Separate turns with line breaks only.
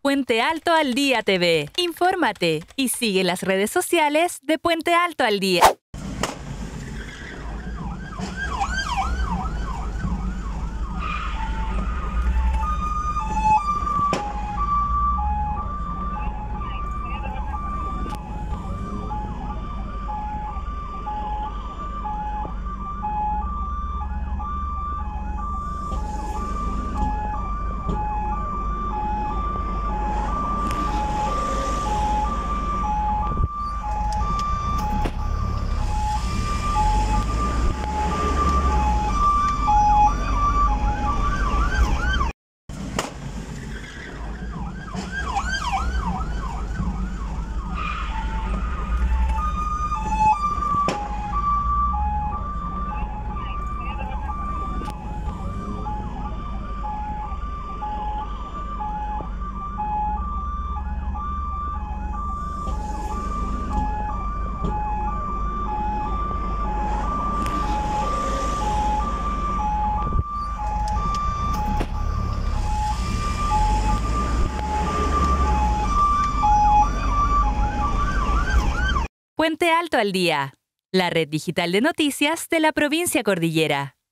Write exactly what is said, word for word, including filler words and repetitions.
Puente Alto al Día T V. Infórmate y sigue las redes sociales de Puente Alto al Día. Puente Alto al Día, la red digital de noticias de la provincia Cordillera.